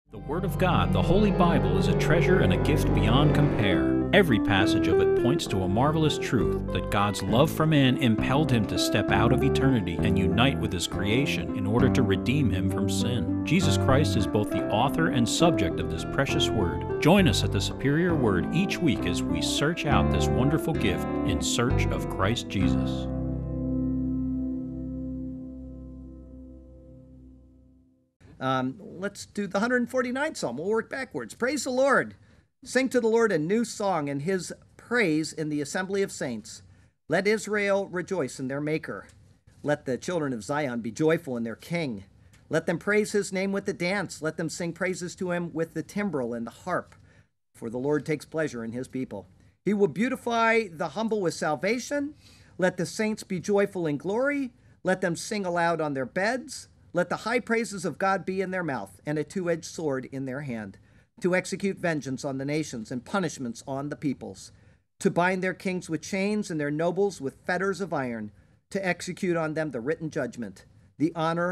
The Word of God, the Holy Bible, is a treasure and a gift beyond compare. Every passage of it points to a marvelous truth that God's love for man impelled him to step out of eternity and unite with his creation in order to redeem him from sin. Jesus Christ is both the author and subject of this precious Word. Join us at the Superior Word each week as we search out this wonderful gift in search of Christ Jesus. Let's do the 149th Psalm. We'll work backwards. Praise the Lord. Sing to the Lord a new song and his praise in the assembly of saints. Let Israel rejoice in their Maker. Let the children of Zion be joyful in their King. Let them praise his name with the dance. Let them sing praises to him with the timbrel and the harp. For the Lord takes pleasure in his people. He will beautify the humble with salvation. Let the saints be joyful in glory. Let them sing aloud on their beds. Let the high praises of God be in their mouth, and a two-edged sword in their hand, to execute vengeance on the nations and punishments on the peoples, to bind their kings with chains and their nobles with fetters of iron, to execute on them the written judgment. This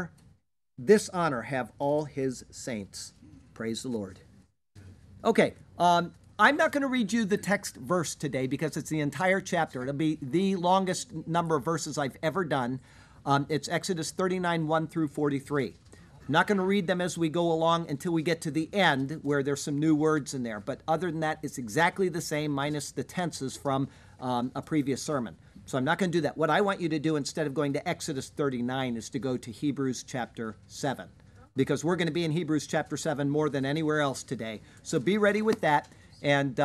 honor have all his saints. Praise the Lord. Okay, I'm not going to read you the text verse today because it's the entire chapter. It'll be the longest number of verses I've ever done. It's Exodus 39, 1 through 43. I'm not going to read them as we go along until we get to the end where there's some new words in there. But other than that, it's exactly the same minus the tenses from a previous sermon. So I'm not going to do that. What I want you to do instead of going to Exodus 39 is to go to Hebrews chapter 7. Because we're going to be in Hebrews chapter 7 more than anywhere else today. So be ready with that. And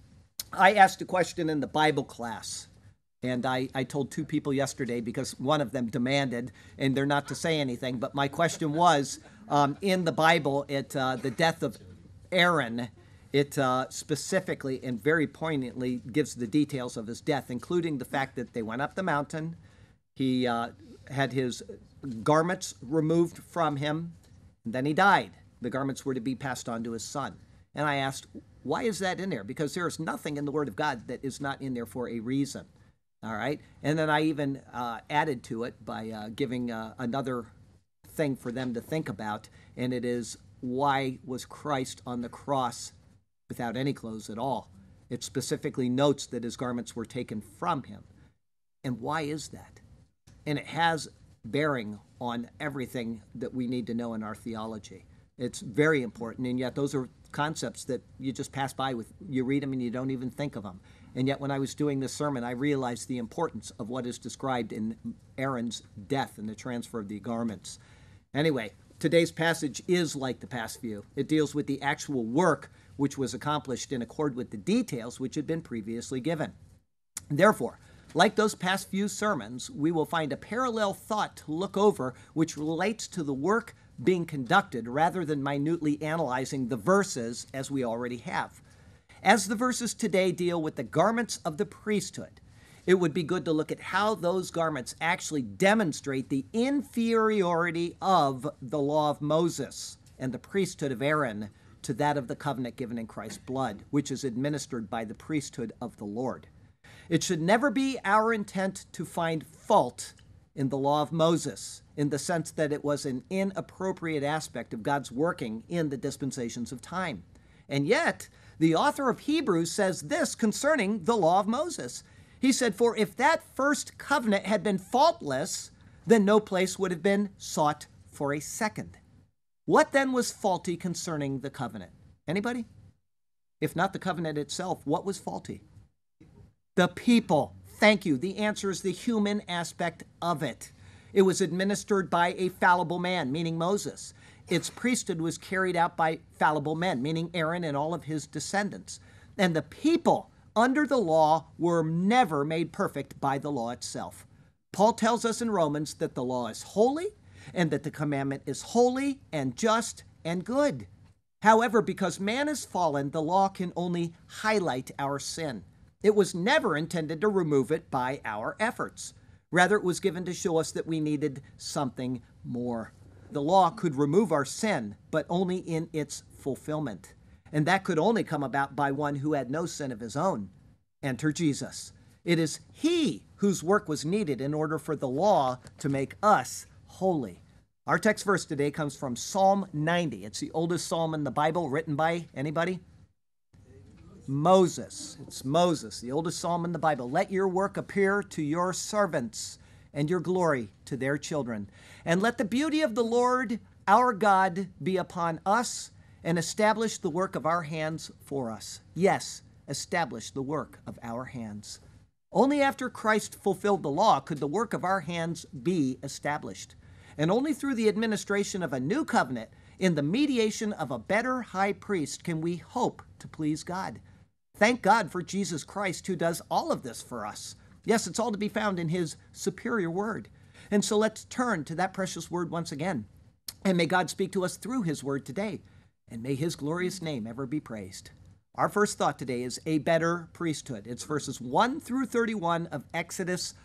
I asked a question in the Bible class. And I told two people yesterday because one of them demanded, and they're not to say anything, but my question was, in the Bible, the death of Aaron, it specifically and very poignantly gives the details of his death, including the fact that they went up the mountain, he had his garments removed from him, and then he died. The garments were to be passed on to his son. And I asked, why is that in there? Because there is nothing in the Word of God that is not in there for a reason. All right, and then I even added to it by giving another thing for them to think about, and it is, why was Christ on the cross without any clothes at all? It specifically notes that his garments were taken from him. And why is that? And it has bearing on everything that we need to know in our theology. It's very important, and yet those are concepts that you just pass by with. You read them and you don't even think of them. And yet when I was doing this sermon, I realized the importance of what is described in Aaron's death and the transfer of the garments. Anyway, today's passage is like the past few. It deals with the actual work which was accomplished in accord with the details which had been previously given. Therefore, like those past few sermons, we will find a parallel thought to look over which relates to the work being conducted rather than minutely analyzing the verses as we already have. As the verses today deal with the garments of the priesthood, it would be good to look at how those garments actually demonstrate the inferiority of the law of Moses and the priesthood of Aaron to that of the covenant given in Christ's blood, which is administered by the priesthood of the Lord. It should never be our intent to find fault in the law of Moses, in the sense that it was an inappropriate aspect of God's working in the dispensations of time. And yet, the author of Hebrews says this concerning the law of Moses. He said, for if that first covenant had been faultless, then no place would have been sought for a second. What then was faulty concerning the covenant? Anybody? If not the covenant itself, what was faulty? The people. Thank you. The answer is the human aspect of it. It was administered by a fallible man, meaning Moses. Its priesthood was carried out by fallible men, meaning Aaron and all of his descendants. And the people under the law were never made perfect by the law itself. Paul tells us in Romans that the law is holy and that the commandment is holy and just and good. However, because man is fallen, the law can only highlight our sin. It was never intended to remove it by our efforts. Rather, it was given to show us that we needed something more. The law could remove our sin, but only in its fulfillment. And that could only come about by one who had no sin of his own. Enter Jesus. It is he whose work was needed in order for the law to make us holy. Our text verse today comes from Psalm 90. It's the oldest psalm in the Bible, written by anybody? Moses. It's Moses, the oldest psalm in the Bible. Let your work appear to your servants and your glory to their children. And let the beauty of the Lord our God be upon us and establish the work of our hands for us. Yes, establish the work of our hands. Only after Christ fulfilled the law could the work of our hands be established. And only through the administration of a new covenant, in the mediation of a better high priest, can we hope to please God. Thank God for Jesus Christ, who does all of this for us. Yes, it's all to be found in his superior word. And so let's turn to that precious word once again. And may God speak to us through his word today. And may his glorious name ever be praised. Our first thought today is a better priesthood. It's verses 1 through 31 of Exodus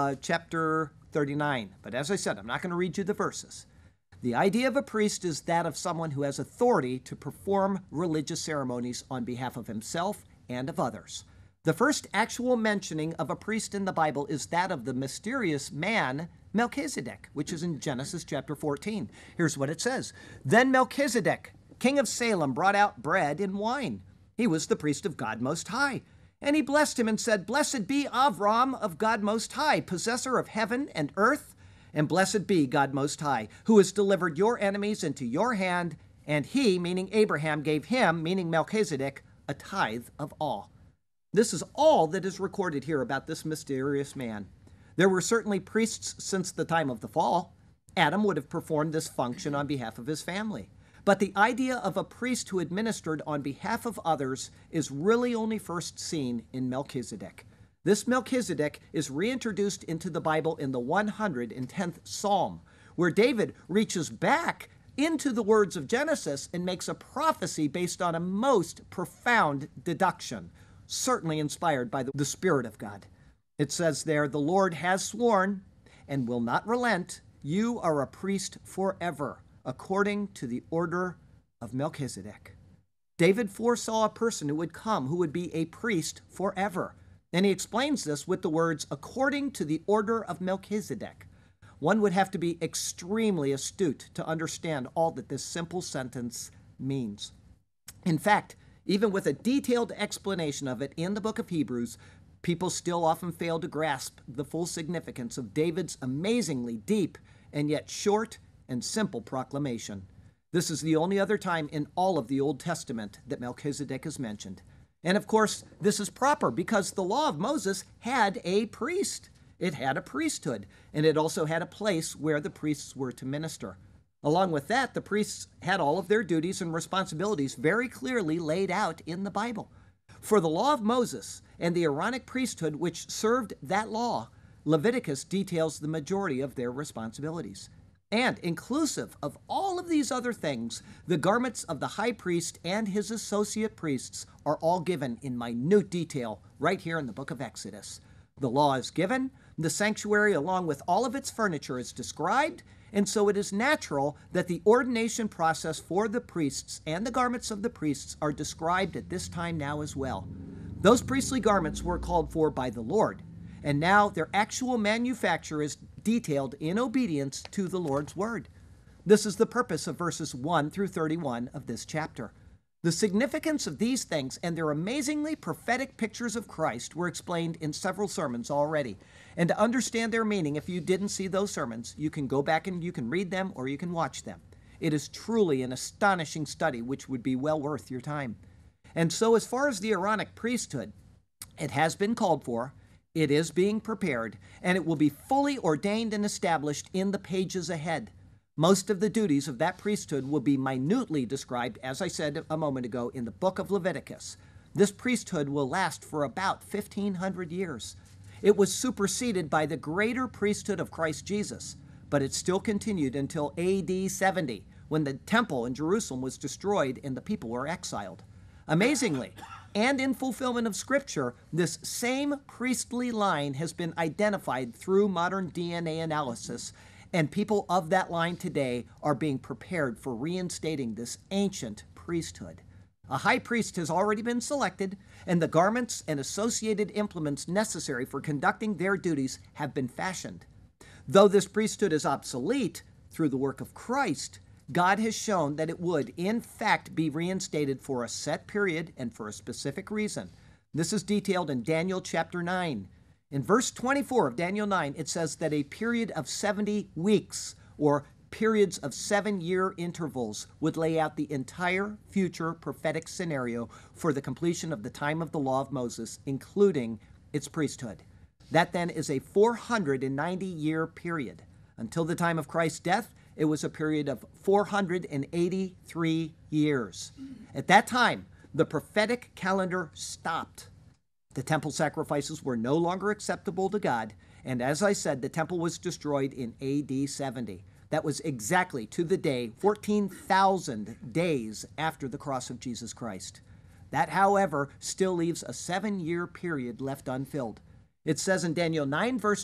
chapter 39. But as I said, I'm not going to read you the verses. The idea of a priest is that of someone who has authority to perform religious ceremonies on behalf of himself and of others. The first actual mentioning of a priest in the Bible is that of the mysterious man Melchizedek, which is in Genesis chapter 14. Here's what it says. Then Melchizedek, king of Salem, brought out bread and wine. He was the priest of God Most High. And he blessed him and said, Blessed be Avram of God Most High, possessor of heaven and earth, and blessed be God Most High, who has delivered your enemies into your hand. And he, meaning Abraham, gave him, meaning Melchizedek, a tithe of all. This is all that is recorded here about this mysterious man. There were certainly priests since the time of the fall. Adam would have performed this function on behalf of his family. But the idea of a priest who administered on behalf of others is really only first seen in Melchizedek. This Melchizedek is reintroduced into the Bible in the 110th Psalm, where David reaches back into the words of Genesis and makes a prophecy based on a most profound deduction, certainly inspired by the Spirit of God. It says there, the Lord has sworn and will not relent. You are a priest forever, according to the order of Melchizedek. David foresaw a person who would come, who would be a priest forever. And he explains this with the words, according to the order of Melchizedek. One would have to be extremely astute to understand all that this simple sentence means. In fact, even with a detailed explanation of it in the book of Hebrews, people still often fail to grasp the full significance of David's amazingly deep and yet short and simple proclamation. This is the only other time in all of the Old Testament that Melchizedek is mentioned. And of course, this is proper because the law of Moses had a priest. It had a priesthood, and it also had a place where the priests were to minister. Along with that, the priests had all of their duties and responsibilities very clearly laid out in the Bible. For the law of Moses and the Aaronic priesthood which served that law, Leviticus details the majority of their responsibilities. And inclusive of all of these other things, the garments of the high priest and his associate priests are all given in minute detail right here in the book of Exodus. The law is given, the sanctuary along with all of its furniture is described, and so it is natural that the ordination process for the priests and the garments of the priests are described at this time now as well. Those priestly garments were called for by the Lord, and now their actual manufacture is detailed in obedience to the Lord's word. This is the purpose of verses 1 through 31 of this chapter. The significance of these things and their amazingly prophetic pictures of Christ were explained in several sermons already. And to understand their meaning, if you didn't see those sermons, you can go back and you can read them or you can watch them. It is truly an astonishing study which would be well worth your time. And so as far as the Aaronic priesthood, it has been called for, it is being prepared, and it will be fully ordained and established in the pages ahead. Most of the duties of that priesthood will be minutely described, as I said a moment ago, in the book of Leviticus. This priesthood will last for about 1,500 years. It was superseded by the greater priesthood of Christ Jesus, but it still continued until AD 70, when the temple in Jerusalem was destroyed and the people were exiled. Amazingly, and in fulfillment of Scripture, this same priestly line has been identified through modern DNA analysis, and people of that line today are being prepared for reinstating this ancient priesthood. A high priest has already been selected, and the garments and associated implements necessary for conducting their duties have been fashioned. Though this priesthood is obsolete, through the work of Christ, God has shown that it would, in fact, be reinstated for a set period and for a specific reason. This is detailed in Daniel chapter 9. In verse 24 of Daniel 9, it says that a period of 70 weeks, or periods of 7-year intervals, would lay out the entire future prophetic scenario for the completion of the time of the law of Moses, including its priesthood. That then is a 490-year period. Until the time of Christ's death, it was a period of 483 years. At that time, the prophetic calendar stopped. The temple sacrifices were no longer acceptable to God, and as I said, the temple was destroyed in AD 70. That was exactly to the day, 14,000 days after the cross of Jesus Christ. That, however, still leaves a 7-year period left unfilled. It says in Daniel 9, verse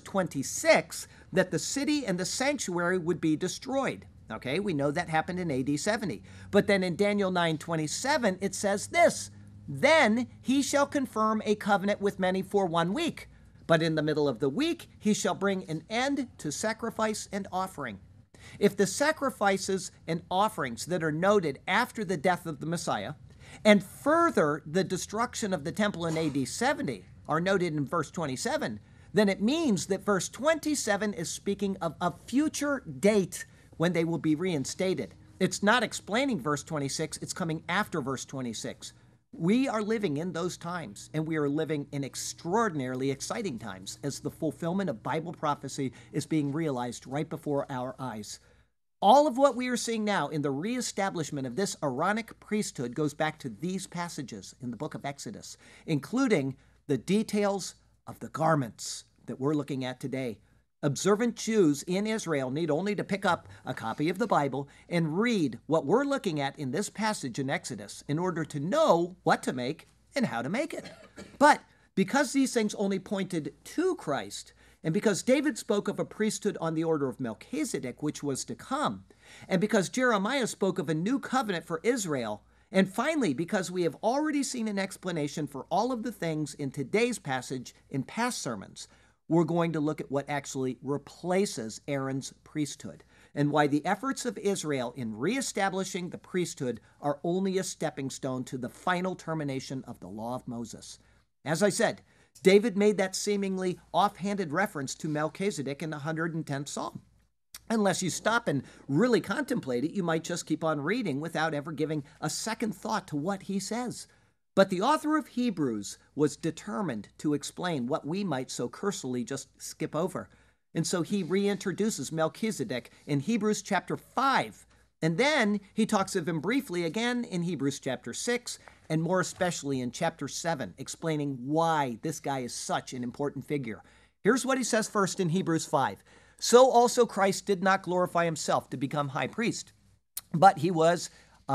26, that the city and the sanctuary would be destroyed. Okay, we know that happened in AD 70. But then in Daniel 9:27, it says this, "Then he shall confirm a covenant with many for 1 week. But in the middle of the week, he shall bring an end to sacrifice and offering." If the sacrifices and offerings that are noted after the death of the Messiah, and further the destruction of the temple in AD 70, are noted in verse 27, then it means that verse 27 is speaking of a future date when they will be reinstated. It's not explaining verse 26, it's coming after verse 26. We are living in those times, and we are living in extraordinarily exciting times as the fulfillment of Bible prophecy is being realized right before our eyes. All of what we are seeing now in the reestablishment of this Aaronic priesthood goes back to these passages in the book of Exodus, including the details of the garments that we're looking at today. Observant Jews in Israel need only to pick up a copy of the Bible and read what we're looking at in this passage in Exodus in order to know what to make and how to make it. But because these things only pointed to Christ, and because David spoke of a priesthood on the order of Melchizedek, which was to come, and because Jeremiah spoke of a new covenant for Israel, and finally, because we have already seen an explanation for all of the things in today's passage in past sermons, we're going to look at what actually replaces Aaron's priesthood and why the efforts of Israel in reestablishing the priesthood are only a stepping stone to the final termination of the law of Moses. As I said, David made that seemingly offhanded reference to Melchizedek in the 110th Psalm. Unless you stop and really contemplate it, you might just keep on reading without ever giving a second thought to what he says. But the author of Hebrews was determined to explain what we might so cursorily just skip over. And so he reintroduces Melchizedek in Hebrews chapter 5. And then he talks of him briefly again in Hebrews chapter 6, and more especially in chapter 7, explaining why this guy is such an important figure. Here's what he says first in Hebrews 5. "So also Christ did not glorify himself to become high priest, but it was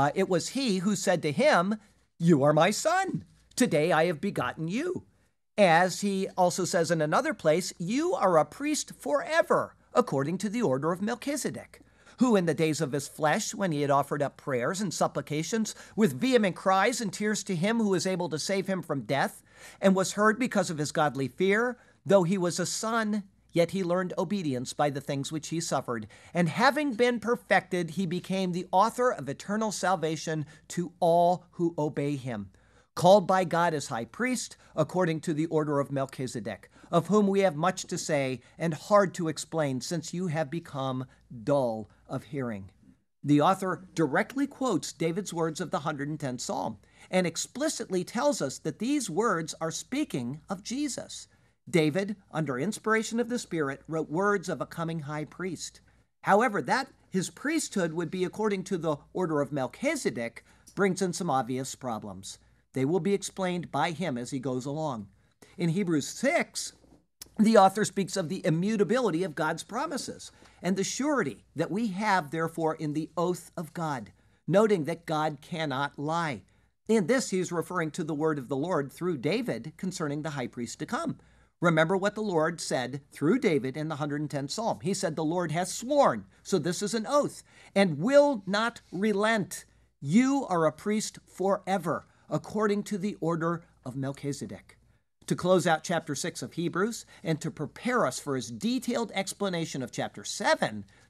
he who said to him, 'You are my son. Today I have begotten you.' As he also says in another place, 'You are a priest forever, according to the order of Melchizedek, who in the days of his flesh, when he had offered up prayers and supplications with vehement cries and tears to him who is able to save him from death, and was heard because of his godly fear, though he was a son, yet he learned obedience by the things which he suffered. And having been perfected, he became the author of eternal salvation to all who obey him, called by God as high priest, according to the order of Melchizedek, of whom we have much to say and hard to explain, since you have become dull of hearing." The author directly quotes David's words of the 110th Psalm and explicitly tells us that these words are speaking of Jesus. David, under inspiration of the Spirit, wrote words of a coming high priest. However, that his priesthood would be according to the order of Melchizedek brings in some obvious problems. They will be explained by him as he goes along. In Hebrews 6, the author speaks of the immutability of God's promises and the surety that we have, therefore, in the oath of God, noting that God cannot lie. In this, he is referring to the word of the Lord through David concerning the high priest to come. Remember what the Lord said through David in the 110th Psalm. He said, "The Lord has sworn," so this is an oath, "and will not relent. You are a priest forever, according to the order of Melchizedek." To close out chapter 6 of Hebrews and to prepare us for his detailed explanation of chapter 7,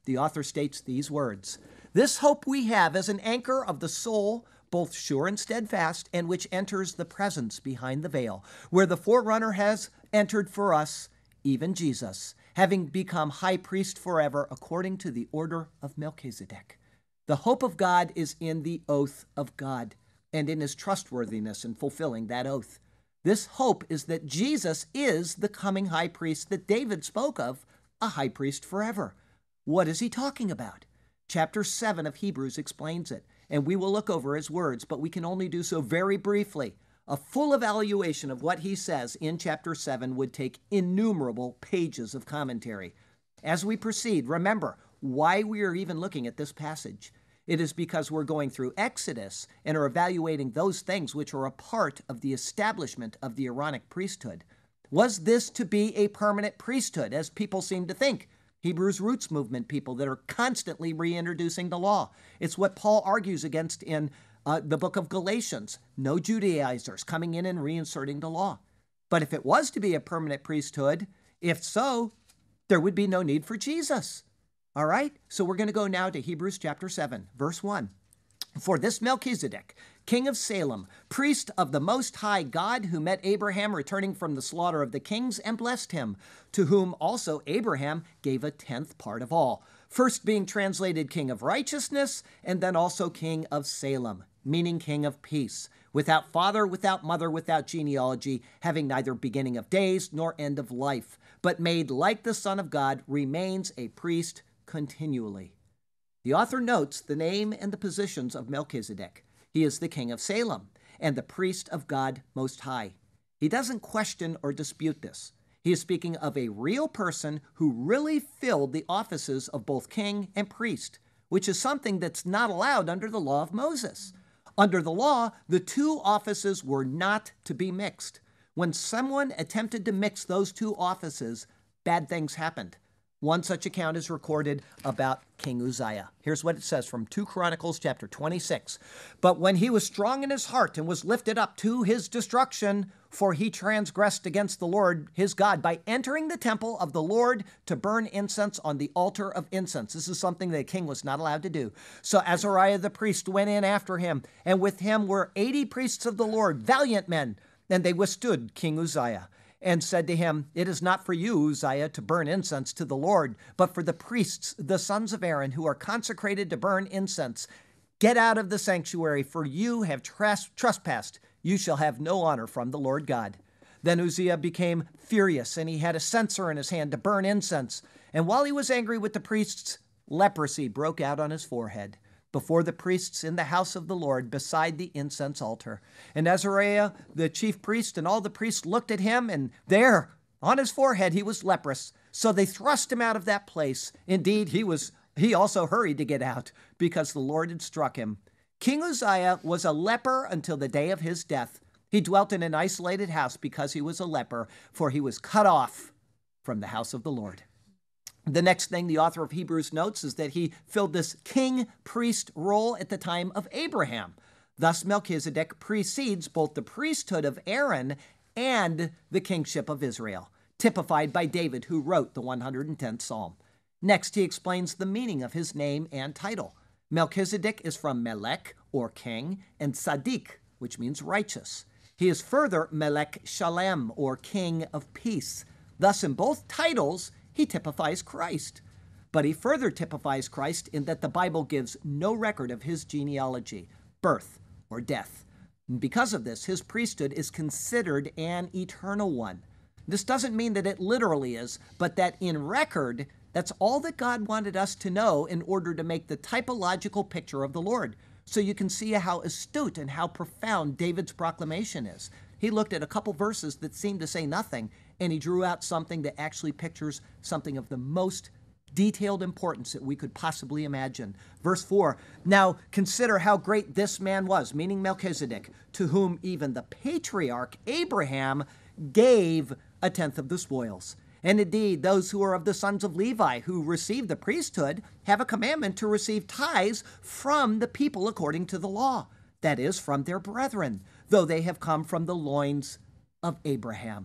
the author states these words: "This hope we have as an anchor of the soul, both sure and steadfast, and which enters the presence behind the veil, where the forerunner has entered for us, even Jesus, having become high priest forever according to the order of Melchizedek." The hope of God is in the oath of God and in his trustworthiness in fulfilling that oath. This hope is that Jesus is the coming high priest that David spoke of, a high priest forever. What is he talking about? Chapter 7 of Hebrews explains it, and we will look over his words, but we can only do so very briefly. A full evaluation of what he says in chapter 7 would take innumerable pages of commentary. As we proceed, remember why we are even looking at this passage. It is because we're going through Exodus and are evaluating those things which are a part of the establishment of the Aaronic priesthood. Was this to be a permanent priesthood, as people seem to think? Hebrews Roots Movement people that are constantly reintroducing the law. It's what Paul argues against in the book of Galatians. No Judaizers coming in and reinserting the law. But if it was to be a permanent priesthood, if so, there would be no need for Jesus. All right? So we're going to go now to Hebrews chapter 7, verse 1. "For this Melchizedek, king of Salem, priest of the Most High God, who met Abraham returning from the slaughter of the kings and blessed him, to whom also Abraham gave a tenth part of all, first being translated king of righteousness, and then also king of Salem, meaning king of peace, without father, without mother, without genealogy, having neither beginning of days nor end of life, but made like the Son of God, remains a priest continually." The author notes the name and the positions of Melchizedek. He is the king of Salem and the priest of God Most High. He doesn't question or dispute this. He is speaking of a real person who really filled the offices of both king and priest, which is something that's not allowed under the law of Moses. Under the law, the two offices were not to be mixed. When someone attempted to mix those two offices, bad things happened. One such account is recorded about King Uzziah. Here's what it says from 2 Chronicles chapter 26. "But when he was strong in his heart and was lifted up to his destruction, for he transgressed against the Lord his God by entering the temple of the Lord to burn incense on the altar of incense." This is something that a king was not allowed to do. "So Azariah the priest went in after him, and with him were 80 priests of the Lord, valiant men, and they withstood King Uzziah, and said to him, 'It is not for you, Uzziah, to burn incense to the Lord, but for the priests, the sons of Aaron, who are consecrated to burn incense. Get out of the sanctuary, for you have trespassed. You shall have no honor from the Lord God.' Then Uzziah became furious, and he had a censer in his hand to burn incense. And while he was angry with the priests, leprosy broke out on his forehead before the priests in the house of the Lord beside the incense altar. And Azariah, the chief priest, and all the priests looked at him, and there, on his forehead, he was leprous. So they thrust him out of that place. Indeed, he also hurried to get out, because the Lord had struck him. King Uzziah was a leper until the day of his death. He dwelt in an isolated house because he was a leper, for he was cut off from the house of the Lord." The next thing the author of Hebrews notes is that he filled this king-priest role at the time of Abraham. Thus, Melchizedek precedes both the priesthood of Aaron and the kingship of Israel, typified by David, who wrote the 110th Psalm. Next, he explains the meaning of his name and title. Melchizedek is from Melech, or king, and Tzaddik, which means righteous. He is further Melech Shalem, or king of peace. Thus, in both titles, he typifies Christ. But he further typifies Christ in that the Bible gives no record of his genealogy, birth, or death. And because of this, his priesthood is considered an eternal one. This doesn't mean that it literally is, but that in record, that's all that God wanted us to know in order to make the typological picture of the Lord. So you can see how astute and how profound David's proclamation is. He looked at a couple verses that seemed to say nothing, and he drew out something that actually pictures something of the most detailed importance that we could possibly imagine. Verse 4, "Now consider how great this man was," meaning Melchizedek, "to whom even the patriarch Abraham gave a tenth of the spoils. And indeed, those who are of the sons of Levi, who receive the priesthood, have a commandment to receive tithes from the people according to the law, that is, from their brethren, though they have come from the loins of Abraham.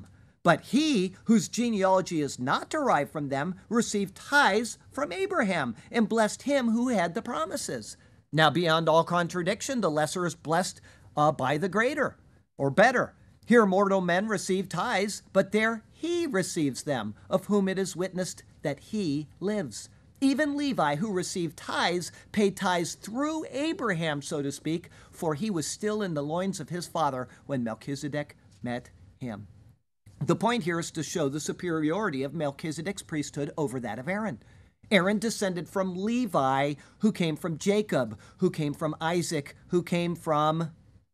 But he whose genealogy is not derived from them received tithes from Abraham and blessed him who had the promises. Now, beyond all contradiction, the lesser is blessed by the greater, or better. Here mortal men receive tithes, but there he receives them, of whom it is witnessed that he lives. Even Levi, who received tithes, paid tithes through Abraham, so to speak, for he was still in the loins of his father when Melchizedek met him. The point here is to show the superiority of Melchizedek's priesthood over that of Aaron. Aaron descended from Levi, who came from Jacob, who came from Isaac, who came from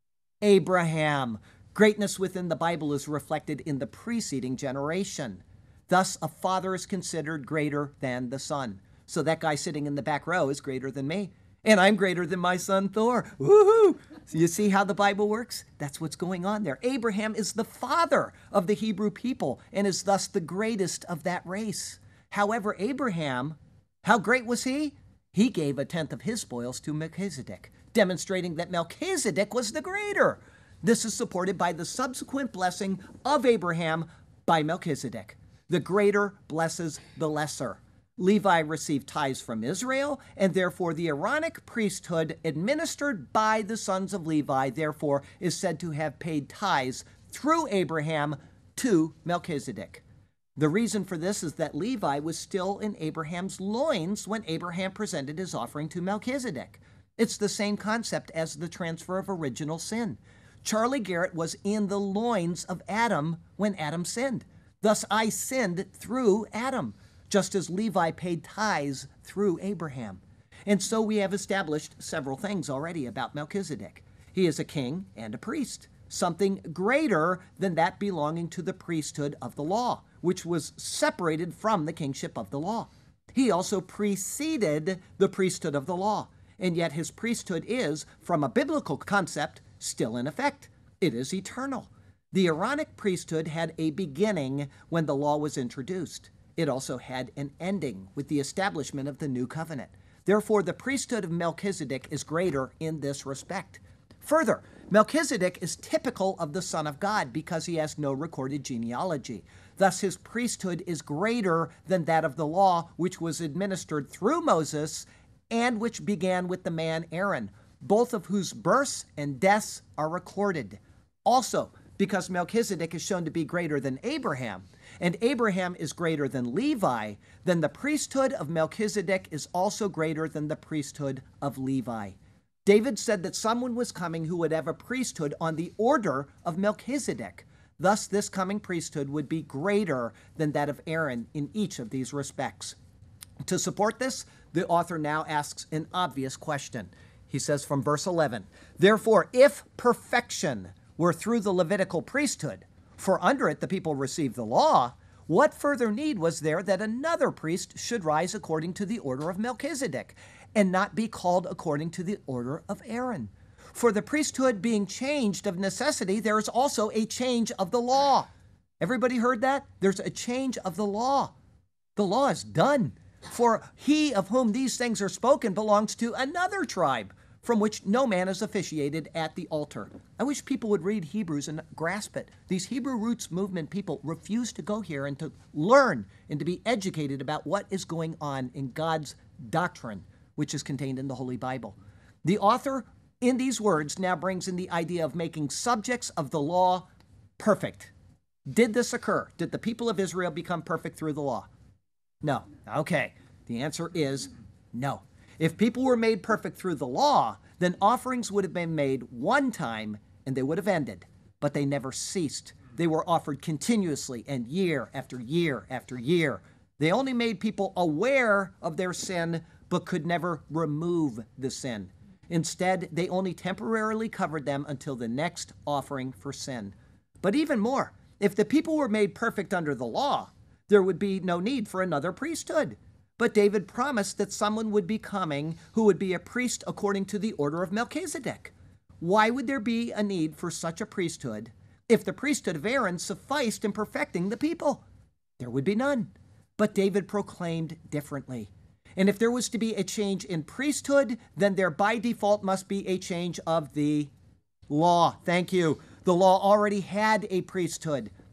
Abraham. Greatness within the Bible is reflected in the preceding generation. Thus, a father is considered greater than the son. So that guy sitting in the back row is greater than me. And I'm greater than my son Thor. Woohoo! So you see how the Bible works? That's what's going on there. Abraham is the father of the Hebrew people and is thus the greatest of that race. However, Abraham, how great was he? He gave a tenth of his spoils to Melchizedek, demonstrating that Melchizedek was the greater. This is supported by the subsequent blessing of Abraham by Melchizedek. The greater blesses the lesser. Levi received tithes from Israel, and therefore the Aaronic priesthood administered by the sons of Levi, therefore, is said to have paid tithes through Abraham to Melchizedek. The reason for this is that Levi was still in Abraham's loins when Abraham presented his offering to Melchizedek. It's the same concept as the transfer of original sin. Charlie Garrett was in the loins of Adam when Adam sinned. Thus, I sinned through Adam, just as Levi paid tithes through Abraham. And so we have established several things already about Melchizedek. He is a king and a priest, something greater than that belonging to the priesthood of the law, which was separated from the kingship of the law. He also preceded the priesthood of the law, and yet his priesthood is, from a biblical concept, still in effect. It is eternal. The Aaronic priesthood had a beginning when the law was introduced. It also had an ending with the establishment of the new covenant. Therefore, the priesthood of Melchizedek is greater in this respect. Further, Melchizedek is typical of the Son of God because he has no recorded genealogy. Thus, his priesthood is greater than that of the law, which was administered through Moses and which began with the man Aaron, both of whose births and deaths are recorded. Also, because Melchizedek is shown to be greater than Abraham, and Abraham is greater than Levi, then the priesthood of Melchizedek is also greater than the priesthood of Levi. David said that someone was coming who would have a priesthood on the order of Melchizedek. Thus, this coming priesthood would be greater than that of Aaron in each of these respects. To support this, the author now asks an obvious question. He says from verse 11, "Therefore, if perfection were through the Levitical priesthood, for under it the people received the law, what further need was there that another priest should rise according to the order of Melchizedek, and not be called according to the order of Aaron? For the priesthood being changed of necessity, there is also a change of the law." Everybody heard that? There's a change of the law. The law is done. For he of whom these things are spoken belongs to another tribe, from which no man is officiated at the altar. I wish people would read Hebrews and grasp it. These Hebrew roots movement people refuse to go here and to learn and to be educated about what is going on in God's doctrine, which is contained in the Holy Bible. The author, in these words, now brings in the idea of making subjects of the law perfect. Did this occur? Did the people of Israel become perfect through the law? No. Okay. The answer is no. If people were made perfect through the law, then offerings would have been made one time and they would have ended, but they never ceased. They were offered continuously and year after year after year. They only made people aware of their sin, but could never remove the sin. Instead, they only temporarily covered them until the next offering for sin. But even more, if the people were made perfect under the law, there would be no need for another priesthood. But David promised that someone would be coming who would be a priest according to the order of Melchizedek. Why would there be a need for such a priesthood if the priesthood of Aaron sufficed in perfecting the people? There would be none. But David proclaimed differently. And if there was to be a change in priesthood, then there by default must be a change of the law. Thank you. The law already had a priesthood,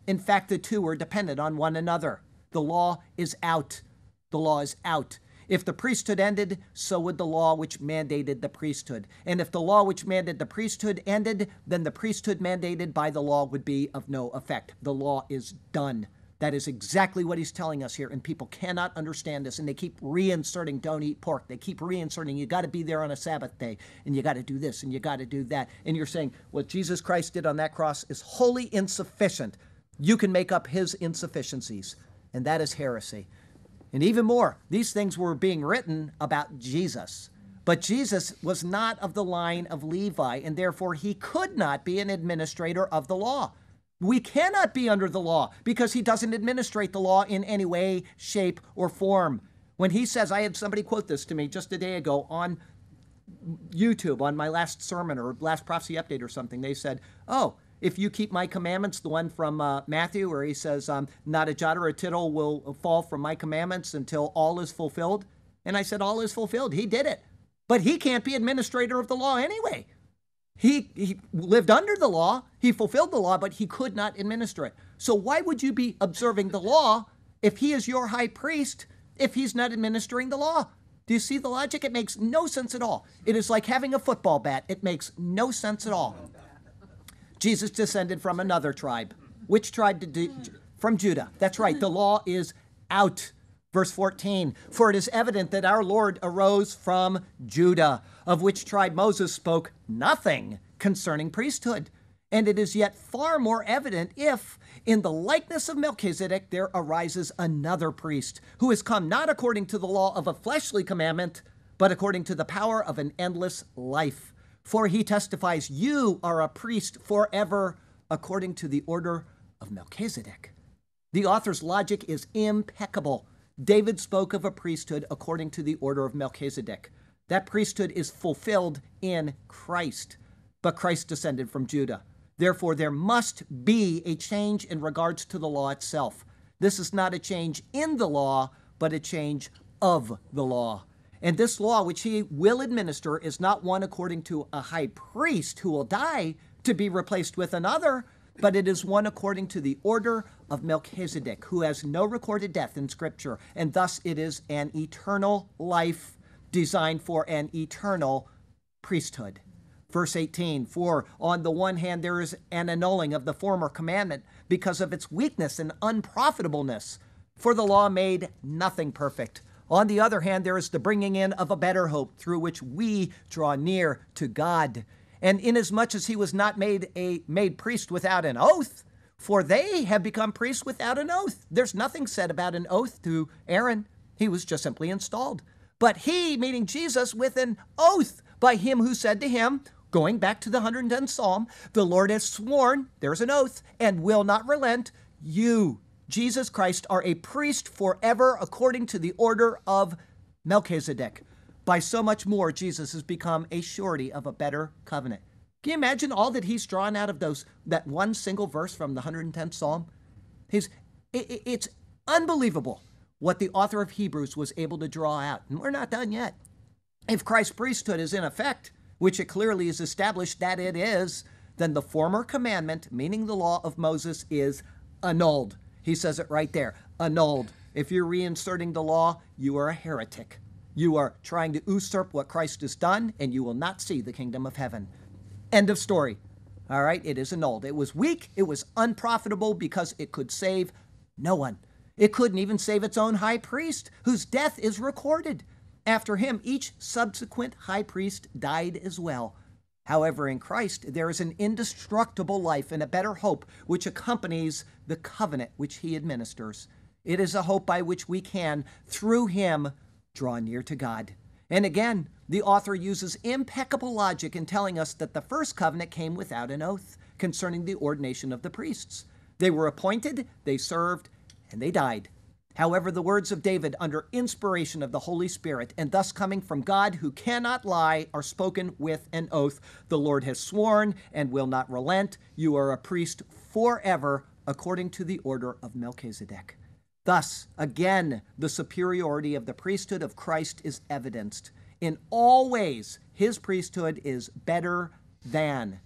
In fact, the two are dependent on one another. The law is out. The law is out. If the priesthood ended, so would the law which mandated the priesthood. And if the law which mandated the priesthood ended, then the priesthood mandated by the law would be of no effect. The law is done. That is exactly what he's telling us here, and people cannot understand this, and they keep reinserting don't eat pork. They keep reinserting you got to be there on a Sabbath day, and you got to do this, and you got to do that. And you're saying what Jesus Christ did on that cross is wholly insufficient. You can make up his insufficiencies, and that is heresy. And even more, these things were being written about Jesus. But Jesus was not of the line of Levi, and therefore he could not be an administrator of the law. We cannot be under the law because he doesn't administrate the law in any way, shape, or form. When he says, I had somebody quote this to me just a day ago on YouTube, on my last sermon or last prophecy update or something. They said, oh, if you keep my commandments, the one from Matthew where he says, not a jot or a tittle will fall from my commandments until all is fulfilled. And I said, all is fulfilled. He did it. But he can't be administrator of the law anyway. He lived under the law, he fulfilled the law, but he could not administer it. So why would you be observing the law if he is your high priest, if he's not administering the law? Do you see the logic? It makes no sense at all. It is like having a football bat. It makes no sense at all. Jesus descended from another tribe. Which tribe from Judah. That's right. The law is out. Verse 14, for it is evident that our Lord arose from Judah, of which tribe Moses spoke nothing concerning priesthood. And it is yet far more evident if, in the likeness of Melchizedek, there arises another priest, who has come not according to the law of a fleshly commandment, but according to the power of an endless life. For he testifies, you are a priest forever, according to the order of Melchizedek. The author's logic is impeccable. David spoke of a priesthood according to the order of Melchizedek. That priesthood is fulfilled in Christ, but Christ descended from Judah. Therefore, there must be a change in regards to the law itself. This is not a change in the law, but a change of the law. And this law, which he will administer, is not one according to a high priest who will die to be replaced with another, but it is one according to the order of Melchizedek, who has no recorded death in Scripture, and thus it is an eternal life designed for an eternal priesthood. Verse 18, for on the one hand there is an annulling of the former commandment because of its weakness and unprofitableness, for the law made nothing perfect. On the other hand, there is the bringing in of a better hope through which we draw near to God. And inasmuch as he was not made priest without an oath, for they have become priests without an oath. There's nothing said about an oath to Aaron. He was just simply installed. But he, meaning Jesus, with an oath by him who said to him, going back to the 110th Psalm, the Lord has sworn, there's an oath, and will not relent. You, Jesus Christ, are a priest forever according to the order of Melchizedek. By so much more, Jesus has become a surety of a better covenant. Can you imagine all that he's drawn out of that one single verse from the 110th Psalm? It's unbelievable what the author of Hebrews was able to draw out. And we're not done yet. If Christ's priesthood is in effect, which it clearly is established that it is, then the former commandment, meaning the law of Moses, is annulled. He says it right there, annulled. If you're reinserting the law, you are a heretic. You are trying to usurp what Christ has done, and you will not see the kingdom of heaven. End of story. All right, it is annulled. It was weak. It was unprofitable because it could save no one. It couldn't even save its own high priest, whose death is recorded. After him, each subsequent high priest died as well. However, in Christ, there is an indestructible life and a better hope which accompanies the covenant which he administers. It is a hope by which we can, through him, draw near to God. And again, the author uses impeccable logic in telling us that the first covenant came without an oath concerning the ordination of the priests. They were appointed, they served, and they died. However, the words of David under inspiration of the Holy Spirit, and thus coming from God who cannot lie, are spoken with an oath. The Lord has sworn and will not relent. You are a priest forever according to the order of Melchizedek. Thus, again, the superiority of the priesthood of Christ is evidenced. In all ways, his priesthood is better than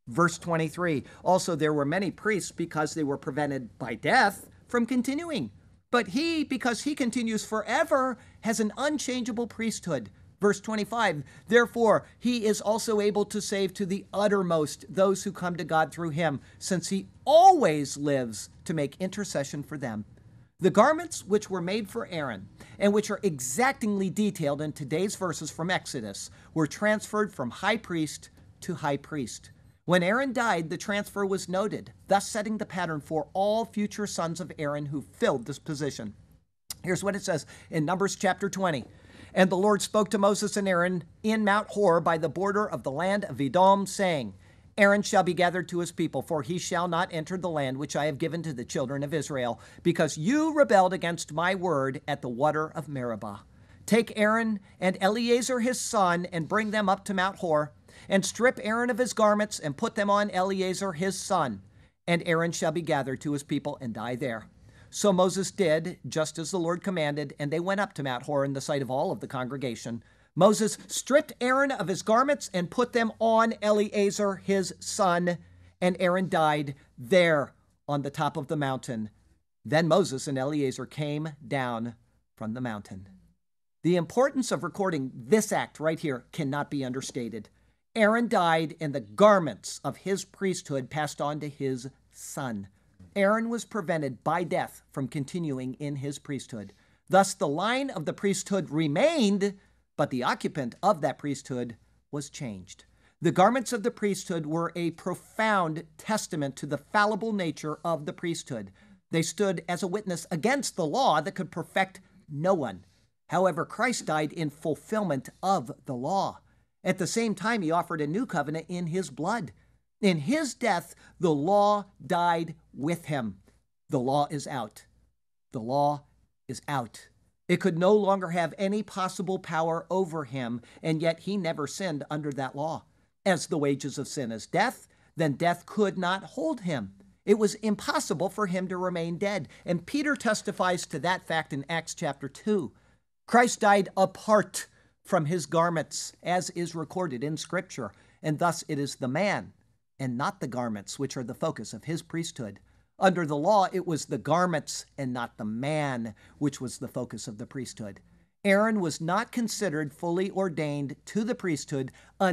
Verse 23, also there were many priests because they were prevented by death from continuing. But he, because he continues forever, has an unchangeable priesthood. Verse 25, therefore he is also able to save to the uttermost those who come to God through him, since he always lives to make intercession for them. The garments which were made for Aaron, and which are exactingly detailed in today's verses from Exodus, were transferred from high priest to high priest. When Aaron died, the transfer was noted, thus setting the pattern for all future sons of Aaron who filled this position. Here's what it says in Numbers chapter 20. And the Lord spoke to Moses and Aaron in Mount Hor by the border of the land of Edom, saying, Aaron shall be gathered to his people, for he shall not enter the land which I have given to the children of Israel, because you rebelled against my word at the water of Meribah. Take Aaron and Eleazar his son, and bring them up to Mount Hor, and strip Aaron of his garments, and put them on Eleazar his son. And Aaron shall be gathered to his people and die there. So Moses did, just as the Lord commanded, and they went up to Mount Hor in the sight of all of the congregation. Moses stripped Aaron of his garments and put them on Eleazar his son, and Aaron died there on the top of the mountain. Then Moses and Eleazar came down from the mountain. The importance of recording this act right here cannot be understated. Aaron died, and the garments of his priesthood passed on to his son. Aaron was prevented by death from continuing in his priesthood. Thus, the line of the priesthood remained, but the occupant of that priesthood was changed. The garments of the priesthood were a profound testament to the fallible nature of the priesthood. They stood as a witness against the law that could perfect no one. However, Christ died in fulfillment of the law. At the same time, he offered a new covenant in his blood. In his death, the law died with him. The law is out. The law is out. It could no longer have any possible power over him, and yet he never sinned under that law. As the wages of sin is death, then death could not hold him. It was impossible for him to remain dead, and Peter testifies to that fact in Acts chapter 2. Christ died apart from his garments, as is recorded in Scripture, and thus it is the man and not the garments which are the focus of his priesthood. Under the law, it was the garments and not the man which was the focus of the priesthood. Aaron was not considered fully ordained to the priesthood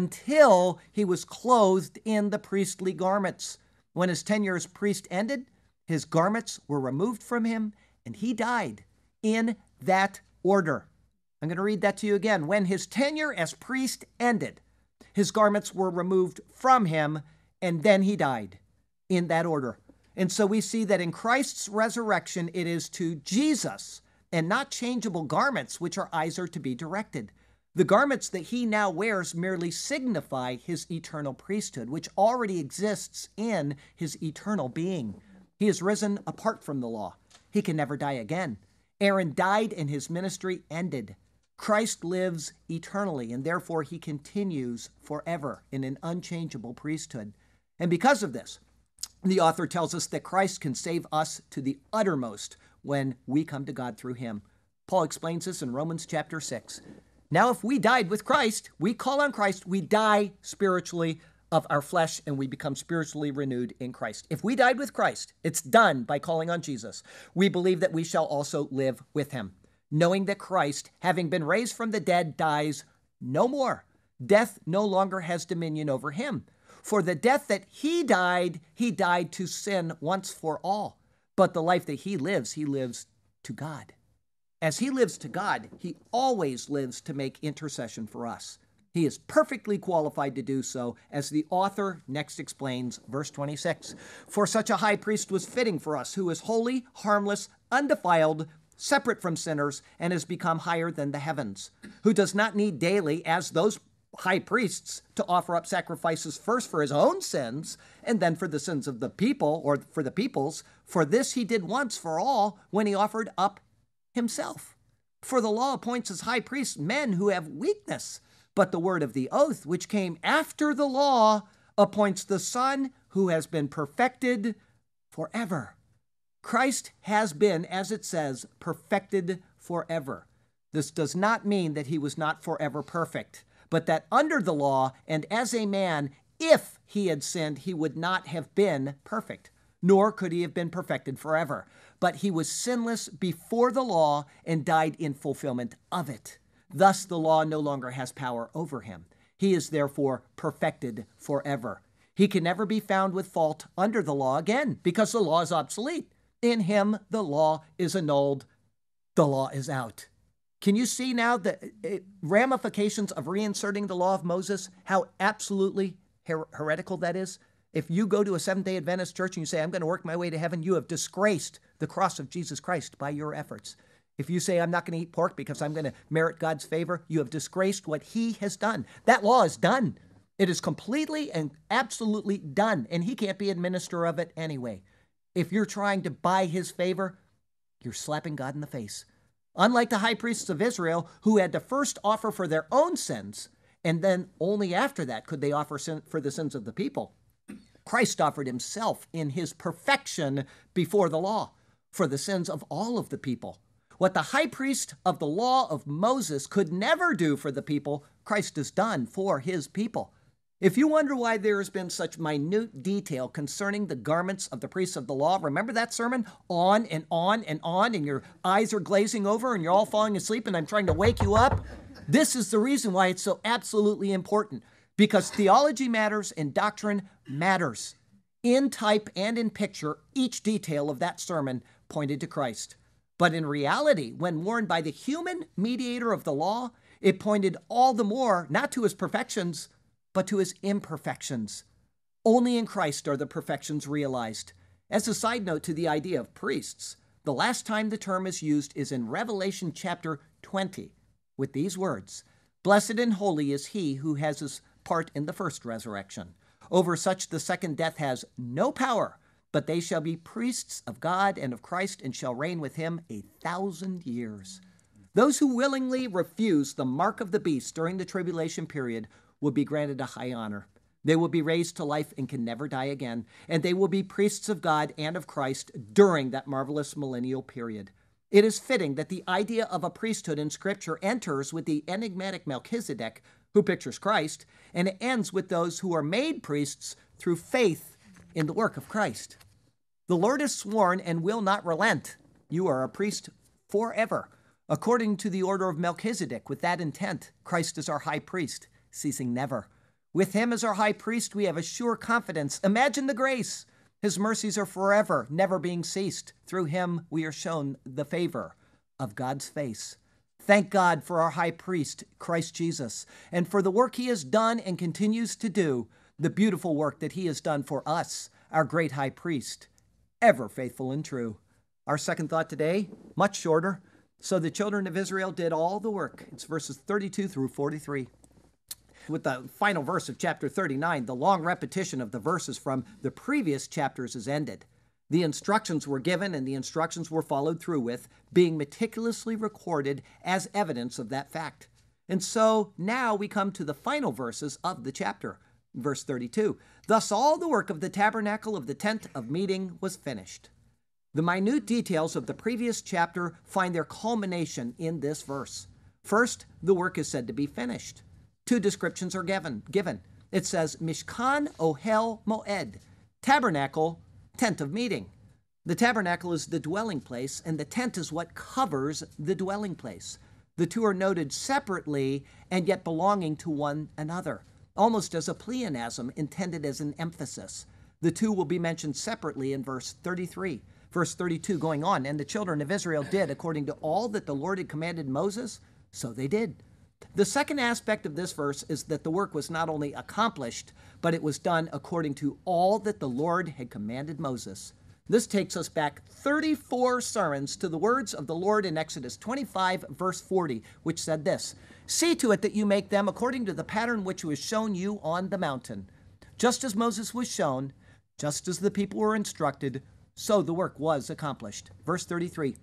until he was clothed in the priestly garments. When his tenure as priest ended, his garments were removed from him, and he died in that order. I'm going to read that to you again. When his tenure as priest ended, his garments were removed from him, and then he died in that order. And so we see that in Christ's resurrection, it is to Jesus and not changeable garments which our eyes are to be directed. The garments that he now wears merely signify his eternal priesthood, which already exists in his eternal being. He is risen apart from the law. He can never die again. Aaron died and his ministry ended. Christ lives eternally, and therefore he continues forever in an unchangeable priesthood. And because of this, the author tells us that Christ can save us to the uttermost when we come to God through him. Paul explains this in Romans chapter 6. Now, if we died with Christ, we call on Christ, we die spiritually of our flesh, and we become spiritually renewed in Christ. If we died with Christ, it's done by calling on Jesus. We believe that we shall also live with him, knowing that Christ, having been raised from the dead, dies no more. Death no longer has dominion over him. For the death that he died to sin once for all. But the life that he lives to God. As he lives to God, he always lives to make intercession for us. He is perfectly qualified to do so, as the author next explains, verse 26. For such a high priest was fitting for us, who is holy, harmless, undefiled, separate from sinners, and has become higher than the heavens, who does not need daily, as those high priests, to offer up sacrifices first for his own sins and then for the sins of the people, or for the people's. For this he did once for all when he offered up himself. For the law appoints as high priests men who have weakness, but the word of the oath, which came after the law, appoints the Son who has been perfected forever. Christ has been, as it says, perfected forever. This does not mean that he was not forever perfect, but that under the law and as a man, if he had sinned, he would not have been perfect, nor could he have been perfected forever. But he was sinless before the law and died in fulfillment of it. Thus, the law no longer has power over him. He is therefore perfected forever. He can never be found with fault under the law again, because the law is obsolete. In him, the law is annulled. The law is out. Can you see now the ramifications of reinserting the law of Moses, how absolutely heretical that is? If you go to a Seventh-day Adventist church and you say, I'm going to work my way to heaven, you have disgraced the cross of Jesus Christ by your efforts. If you say, I'm not going to eat pork because I'm going to merit God's favor, you have disgraced what he has done. That law is done. It is completely and absolutely done, and he can't be a minister of it anyway. If you're trying to buy his favor, you're slapping God in the face. Unlike the high priests of Israel, who had to first offer for their own sins, and then only after that could they offer for the sins of the people, Christ offered himself in his perfection before the law for the sins of all of the people. What the high priest of the law of Moses could never do for the people, Christ has done for his people. If you wonder why there has been such minute detail concerning the garments of the priests of the law, remember that sermon? On and on and on, and your eyes are glazing over and you're all falling asleep and I'm trying to wake you up. This is the reason why it's so absolutely important, because theology matters and doctrine matters. In type and in picture, each detail of that sermon pointed to Christ. But in reality, when worn by the human mediator of the law, it pointed all the more not to his perfections, but to his imperfections. Only in Christ are the perfections realized. As a side note to the idea of priests, the last time the term is used is in Revelation chapter 20, with these words, "Blessed and holy is he who has his part in the first resurrection. Over such the second death has no power, but they shall be priests of God and of Christ and shall reign with him 1,000 years." Those who willingly refuse the mark of the beast during the tribulation period will be granted a high honor. They will be raised to life and can never die again, and they will be priests of God and of Christ during that marvelous millennial period. It is fitting that the idea of a priesthood in Scripture enters with the enigmatic Melchizedek, who pictures Christ, and it ends with those who are made priests through faith in the work of Christ. The Lord has sworn and will not relent. You are a priest forever, according to the order of Melchizedek. With that intent, Christ is our high priest, ceasing never. With him as our high priest, we have a sure confidence. Imagine the grace. His mercies are forever, never being ceased. Through him, we are shown the favor of God's face. Thank God for our high priest, Christ Jesus, and for the work he has done and continues to do, the beautiful work that he has done for us, our great high priest, ever faithful and true. Our second thought today, much shorter. So the children of Israel did all the work. It's verses 32 through 43. With the final verse of chapter 39, the long repetition of the verses from the previous chapters is ended. The instructions were given and the instructions were followed through with, being meticulously recorded as evidence of that fact. And so now we come to the final verses of the chapter. Verse 32, "Thus all the work of the tabernacle of the tent of meeting was finished." The minute details of the previous chapter find their culmination in this verse. First, the work is said to be finished. Two descriptions are given. It says, Mishkan Ohel Moed, tabernacle, tent of meeting. The tabernacle is the dwelling place, and the tent is what covers the dwelling place. The two are noted separately and yet belonging to one another, almost as a pleonasm intended as an emphasis. The two will be mentioned separately in verse 33. Verse 32 going on, "And the children of Israel did according to all that the Lord had commanded Moses, so they did." The second aspect of this verse is that the work was not only accomplished, but it was done according to all that the Lord had commanded Moses. This takes us back 34 sermons to the words of the Lord in Exodus 25, verse 40, which said this, "See to it that you make them according to the pattern which was shown you on the mountain. Just as Moses was shown, just as the people were instructed, so the work was accomplished." Verse 33,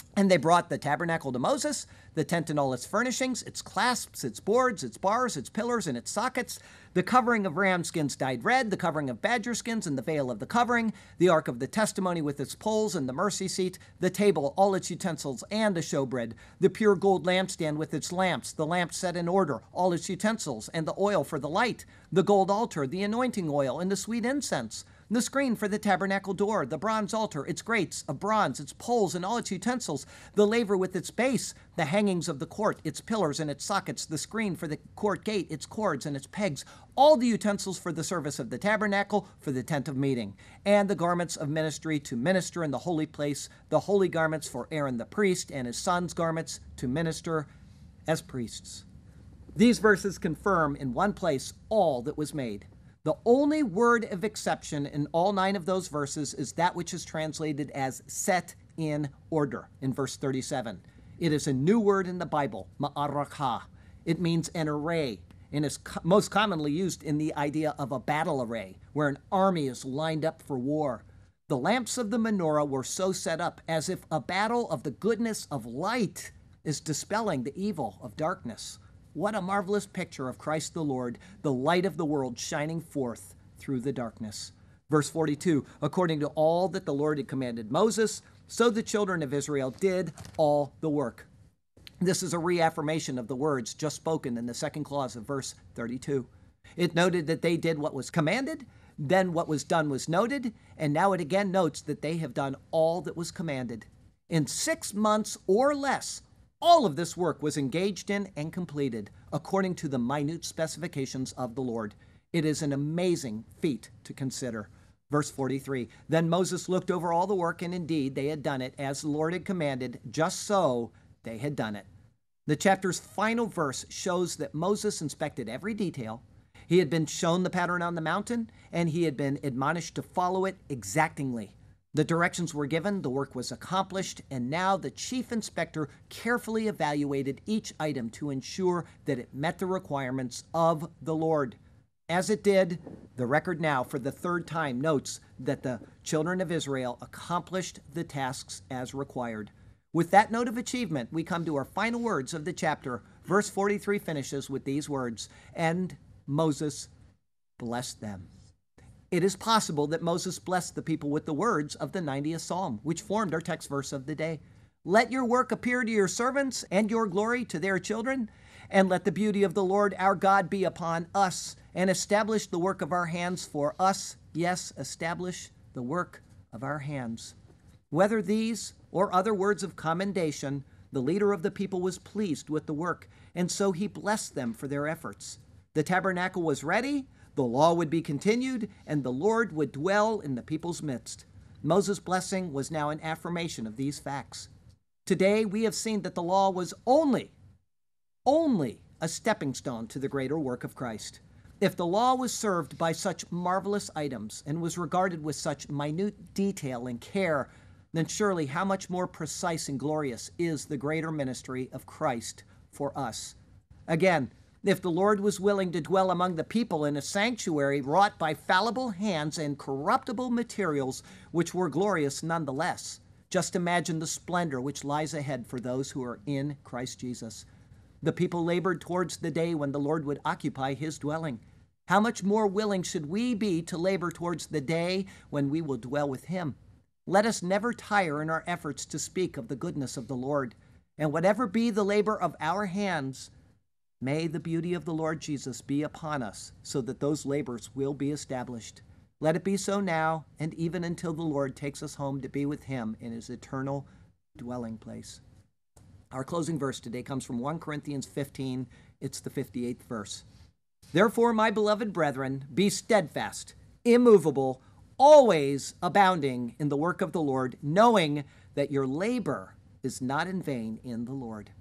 And they brought the tabernacle to Moses, the tent and all its furnishings, its clasps, its boards, its bars, its pillars, and its sockets, the covering of ram skins dyed red, the covering of badger skins, and the veil of the covering, the ark of the testimony with its poles, and the mercy seat, the table, all its utensils, and the showbread, the pure gold lampstand with its lamps, the lamps set in order, all its utensils, and the oil for the light, the gold altar, the anointing oil, and the sweet incense, the screen for the tabernacle door, the bronze altar, its grates of bronze, its poles and all its utensils, the laver with its base, the hangings of the court, its pillars and its sockets, the screen for the court gate, its cords and its pegs, all the utensils for the service of the tabernacle, for the tent of meeting, and the garments of ministry to minister in the holy place, the holy garments for Aaron the priest, and his sons' garments to minister as priests. These verses confirm in one place all that was made. The only word of exception in all 9 of those verses is that which is translated as set in order in verse 37. It is a new word in the Bible, ma'arakah. It means an array and is most commonly used in the idea of a battle array, where an army is lined up for war. The lamps of the menorah were so set up as if a battle of the goodness of light is dispelling the evil of darkness. What a marvelous picture of Christ the Lord, the light of the world shining forth through the darkness. Verse 42, according to all that the Lord had commanded Moses, so the children of Israel did all the work. This is a reaffirmation of the words just spoken in the second clause of verse 32. It noted that they did what was commanded, then what was done was noted, and now it again notes that they have done all that was commanded. In 6 months or less, all of this work was engaged in and completed according to the minute specifications of the Lord. It is an amazing feat to consider. Verse 43, then Moses looked over all the work, and indeed they had done it as the Lord had commanded, just so they had done it. The chapter's final verse shows that Moses inspected every detail. He had been shown the pattern on the mountain, and he had been admonished to follow it exactingly. The directions were given, the work was accomplished, and now the chief inspector carefully evaluated each item to ensure that it met the requirements of the Lord. As it did, the record now for the 3rd time notes that the children of Israel accomplished the tasks as required. With that note of achievement, we come to our final words of the chapter. Verse 43 finishes with these words, and Moses blessed them. It is possible that Moses blessed the people with the words of the 90th Psalm, which formed our text verse of the day. Let your work appear to your servants, and your glory to their children, and let the beauty of the Lord our God be upon us, and establish the work of our hands for us. Yes, establish the work of our hands. Whether these or other words of commendation, the leader of the people was pleased with the work, and so he blessed them for their efforts. The tabernacle was ready, the law would be continued, and the Lord would dwell in the people's midst. Moses' blessing was now an affirmation of these facts. Today, we have seen that the law was only a stepping stone to the greater work of Christ. If the law was served by such marvelous items and was regarded with such minute detail and care, then surely how much more precise and glorious is the greater ministry of Christ for us. Again, if the Lord was willing to dwell among the people in a sanctuary wrought by fallible hands and corruptible materials, which were glorious nonetheless, just imagine the splendor which lies ahead for those who are in Christ Jesus. The people labored towards the day when the Lord would occupy his dwelling. How much more willing should we be to labor towards the day when we will dwell with him? Let us never tire in our efforts to speak of the goodness of the Lord. And whatever be the labor of our hands, may the beauty of the Lord Jesus be upon us, so that those labors will be established. Let it be so now, and even until the Lord takes us home to be with him in his eternal dwelling place. Our closing verse today comes from 1 Corinthians 15. It's the 58th verse. Therefore, my beloved brethren, be steadfast, immovable, always abounding in the work of the Lord, knowing that your labor is not in vain in the Lord.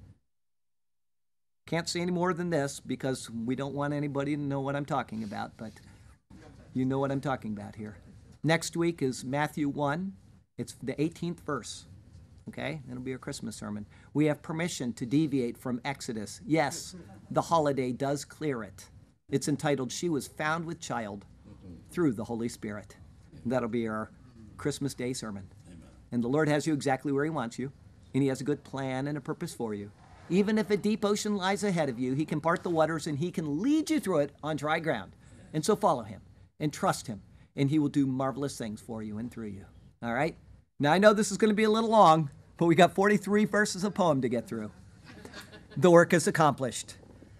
Can't say any more than this because we don't want anybody to know what I'm talking about, but you know what I'm talking about here. Next week is Matthew 1. It's the 18th verse. Okay? It'll be a Christmas sermon. We have permission to deviate from Exodus. Yes, the holiday does clear it. It's entitled, She Was Found with Child Through the Holy Spirit. That'll be our Christmas Day sermon. Amen. And the Lord has you exactly where he wants you. and he has a good plan and a purpose for you. Even if a deep ocean lies ahead of you, he can part the waters and he can lead you through it on dry ground. And so follow him and trust him, and he will do marvelous things for you and through you. All right? Now, I know this is going to be a little long, but we got 43 verses of poem to get through. The work is accomplished.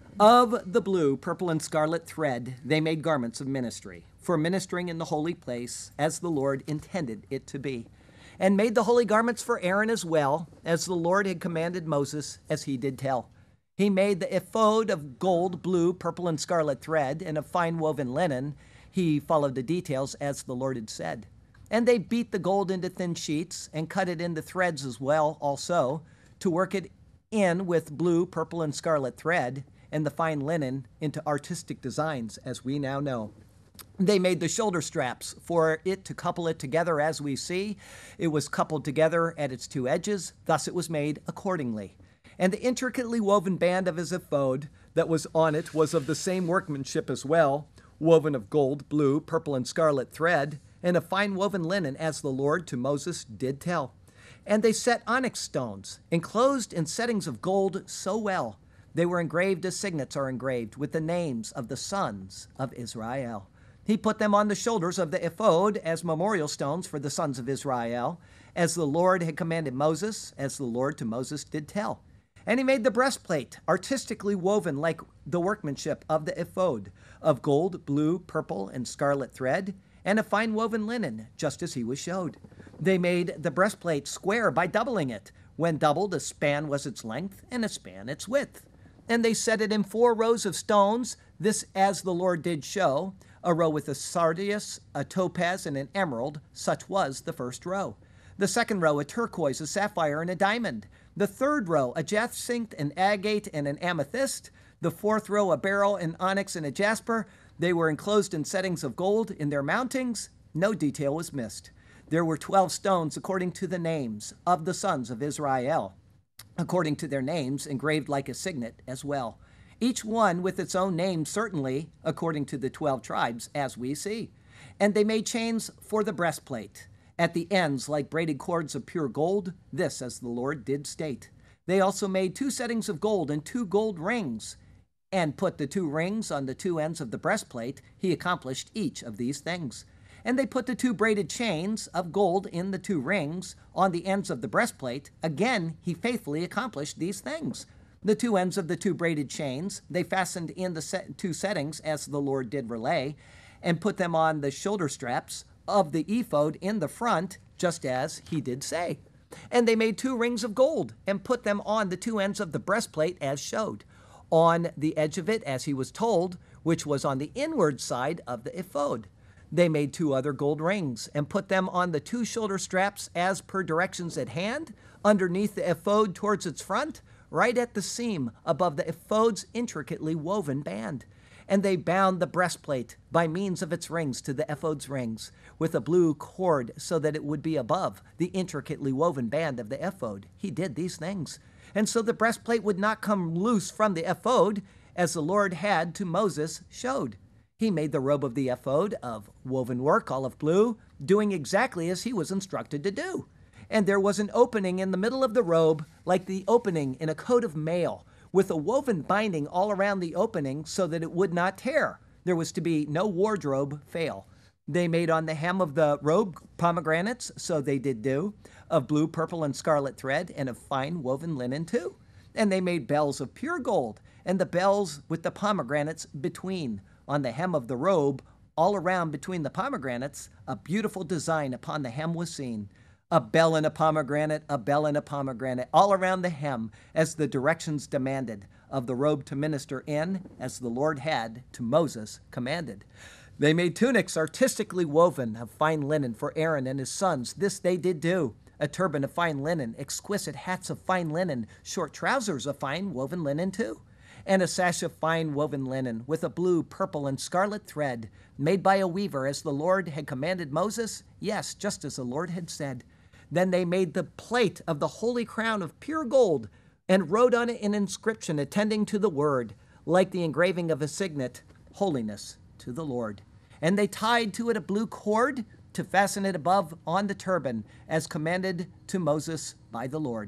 Of the blue, purple, and scarlet thread, they made garments of ministry, for ministering in the holy place, as the Lord intended it to be, and made the holy garments for Aaron as well, as the Lord had commanded Moses, as he did tell. He made the ephod of gold, blue, purple, and scarlet thread, and of fine woven linen. He followed the details as the Lord had said. And they beat the gold into thin sheets, and cut it into threads as well also, to work it in with blue, purple, and scarlet thread, and the fine linen into artistic designs, as we now know. They made the shoulder straps for it to couple it together as we see. It was coupled together at its two edges, thus it was made accordingly. And the intricately woven band of his ephod that was on it was of the same workmanship as well, woven of gold, blue, purple, and scarlet thread, and of fine woven linen, as the Lord to Moses did tell. And they set onyx stones, enclosed in settings of gold so well. They were engraved as signets are engraved, with the names of the sons of Israel. He put them on the shoulders of the ephod as memorial stones for the sons of Israel, as the Lord had commanded Moses, as the Lord to Moses did tell. And he made the breastplate, artistically woven like the workmanship of the ephod, of gold, blue, purple, and scarlet thread, and of fine woven linen, just as he was showed. They made the breastplate square by doubling it. When doubled, a span was its length, and a span its width. And they set it in 4 rows of stones, this as the Lord did show, a row with a sardius, a topaz, and an emerald, such was the first row. The second row, a turquoise, a sapphire, and a diamond. The third row, a jacinth, an agate, and an amethyst. The fourth row, a beryl, an onyx, and a jasper. They were enclosed in settings of gold in their mountings. No detail was missed. There were 12 stones according to the names of the sons of Israel, according to their names, engraved like a signet as well. Each one with its own name, certainly, according to the 12 tribes, as we see. And they made chains for the breastplate, at the ends like braided cords of pure gold, this as the Lord did state. They also made 2 settings of gold and 2 gold rings, and put the 2 rings on the 2 ends of the breastplate. He accomplished each of these things. And they put the 2 braided chains of gold in the 2 rings on the ends of the breastplate. Again, he faithfully accomplished these things. The 2 ends of the 2 braided chains, they fastened in the 2 settings as the Lord did relay, and put them on the shoulder straps of the ephod in the front, just as he did say. And they made 2 rings of gold, and put them on the 2 ends of the breastplate as showed, on the edge of it as he was told, which was on the inward side of the ephod. They made 2 other gold rings, and put them on the 2 shoulder straps as per directions at hand, underneath the ephod towards its front, right at the seam above the ephod's intricately woven band. And they bound the breastplate by means of its rings to the ephod's rings, with a blue cord, so that it would be above the intricately woven band of the ephod. He did these things. And so the breastplate would not come loose from the ephod, as the Lord had to Moses showed. He made the robe of the ephod of woven work, olive blue, doing exactly as he was instructed to do. And there was an opening in the middle of the robe, like the opening in a coat of mail, with a woven binding all around the opening so that it would not tear. There was to be no wardrobe fail. They made on the hem of the robe pomegranates, so they did do, of blue, purple, and scarlet thread, and of fine woven linen too. And they made bells of pure gold, and the bells with the pomegranates between. On the hem of the robe, all around between the pomegranates, a beautiful design upon the hem was seen. A bell and a pomegranate, a bell and a pomegranate, all around the hem, as the directions demanded of the robe to minister in, as the Lord had to Moses commanded. They made tunics artistically woven of fine linen for Aaron and his sons. This they did do. A turban of fine linen, exquisite hats of fine linen, short trousers of fine woven linen too. And a sash of fine woven linen with a blue, purple, and scarlet thread, made by a weaver as the Lord had commanded Moses, yes, just as the Lord had said. Then they made the plate of the holy crown of pure gold, and wrote on it an inscription attending to the word, like the engraving of a signet, holiness to the Lord. And they tied to it a blue cord to fasten it above on the turban, as commanded to Moses by the Lord.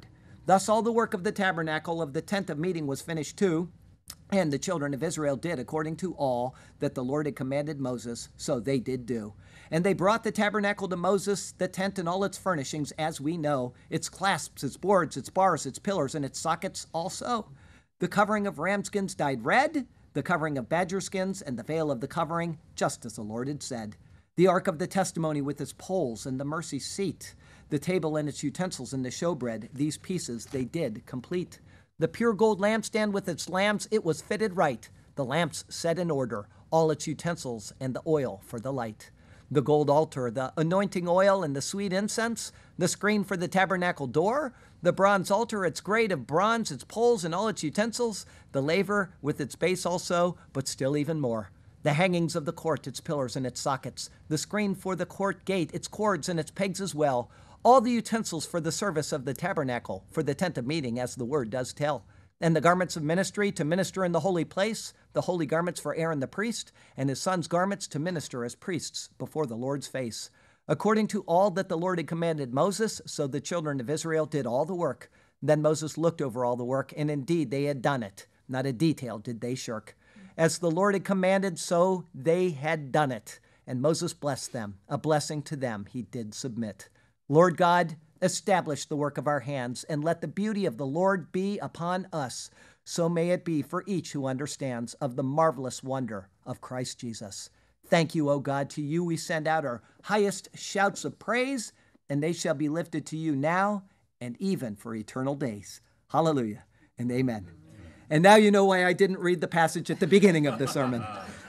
Thus all the work of the tabernacle of the tent of meeting was finished too, and the children of Israel did according to all that the Lord had commanded Moses, so they did do. And they brought the tabernacle to Moses, the tent and all its furnishings, as we know, its clasps, its boards, its bars, its pillars, and its sockets also. The covering of ram skins dyed red, the covering of badger skins, and the veil of the covering, just as the Lord had said. The ark of the testimony with its poles and the mercy seat, the table and its utensils and the showbread, these pieces they did complete. The pure gold lampstand with its lamps, it was fitted right, the lamps set in order, all its utensils and the oil for the light. The gold altar, the anointing oil and the sweet incense, the screen for the tabernacle door, the bronze altar, its grate of bronze, its poles and all its utensils, the laver with its base also, but still even more. The hangings of the court, its pillars and its sockets, the screen for the court gate, its cords and its pegs as well, all the utensils for the service of the tabernacle, for the tent of meeting, as the word does tell, and the garments of ministry to minister in the holy place, the holy garments for Aaron the priest, and his sons' garments to minister as priests before the Lord's face. According to all that the Lord had commanded Moses, so the children of Israel did all the work. Then Moses looked over all the work, and indeed they had done it. Not a detail did they shirk. As the Lord had commanded, so they had done it. And Moses blessed them. A blessing to them he did submit. Lord God, establish the work of our hands, and let the beauty of the Lord be upon us. So may it be for each who understands of the marvelous wonder of Christ Jesus. Thank you, O God. To you we send out our highest shouts of praise, and they shall be lifted to you now and even for eternal days. Hallelujah and amen. And now you know why I didn't read the passage at the beginning of the sermon.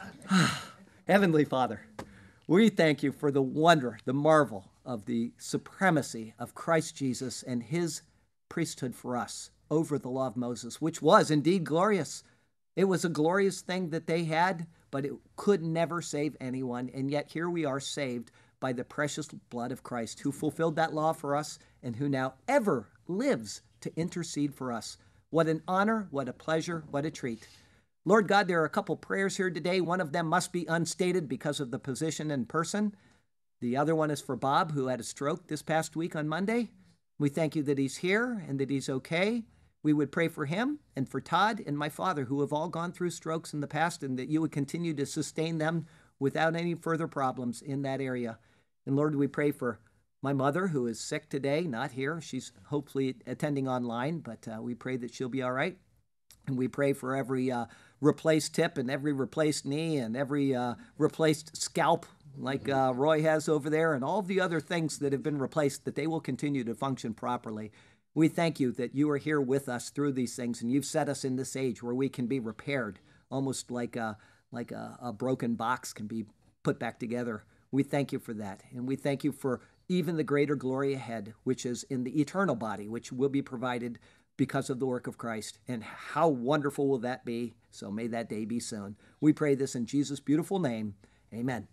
Heavenly Father, we thank you for the wonder, the marvel of the supremacy of Christ Jesus and his priesthood for us over the law of Moses, which was indeed glorious. It was a glorious thing that they had, but it could never save anyone. And yet here we are saved by the precious blood of Christ, who fulfilled that law for us and who now ever lives to intercede for us. What an honor, what a pleasure, what a treat. Lord God, there are a couple prayers here today. One of them must be unstated because of the position and person. The other one is for Bob, who had a stroke this past week on Monday. We thank you that he's here and that he's okay. We would pray for him and for Todd and my father, who have all gone through strokes in the past, and that you would continue to sustain them without any further problems in that area. And Lord, we pray for my mother, who is sick today, not here. She's hopefully attending online, but we pray that she'll be all right. And we pray for every replaced hip and every replaced knee and every replaced scalp like Roy has over there, and all of the other things that have been replaced, that they will continue to function properly. We thank you that you are here with us through these things, and you've set us in this age where we can be repaired, almost like a broken box can be put back together. We thank you for that, and we thank you for even the greater glory ahead, which is in the eternal body, which will be provided because of the work of Christ. And how wonderful will that be? So may that day be soon. We pray this in Jesus' beautiful name. Amen.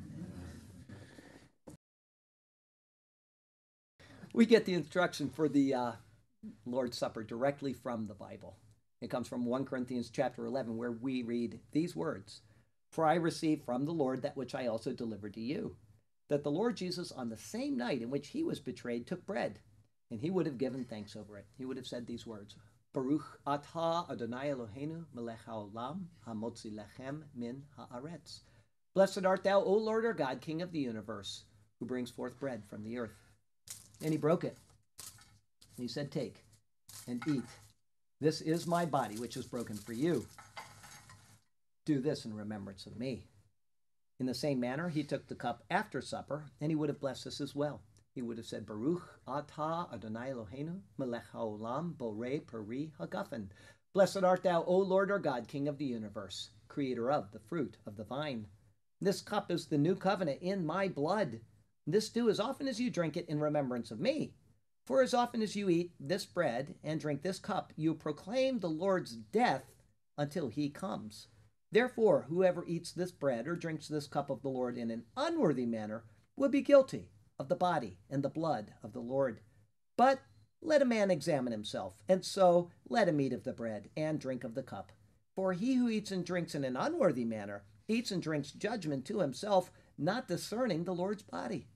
We get the instruction for the Lord's Supper directly from the Bible. It comes from 1 Corinthians chapter 11, where we read these words, "For I received from the Lord that which I also delivered to you, that the Lord Jesus, on the same night in which he was betrayed, took bread, and he would have given thanks over it." He would have said these words, "Baruch atah Adonai Eloheinu melech haolam hamotzi lechem min haaretz. Blessed art thou, O Lord our God, King of the universe, who brings forth bread from the earth." And he broke it. And he said, "Take and eat. This is my body, which is broken for you. Do this in remembrance of me." In the same manner, he took the cup after supper, and he would have blessed us as well. He would have said, "Baruch atah Adonai Eloheinu melech haolam borei peri hagafen. Blessed art thou, O Lord our God, King of the universe, creator of the fruit of the vine. This cup is the new covenant in my blood. This do as often as you drink it in remembrance of me. For as often as you eat this bread and drink this cup, you proclaim the Lord's death until he comes. Therefore, whoever eats this bread or drinks this cup of the Lord in an unworthy manner will be guilty of the body and the blood of the Lord. But let a man examine himself, and so let him eat of the bread and drink of the cup. For he who eats and drinks in an unworthy manner eats and drinks judgment to himself, not discerning the Lord's body."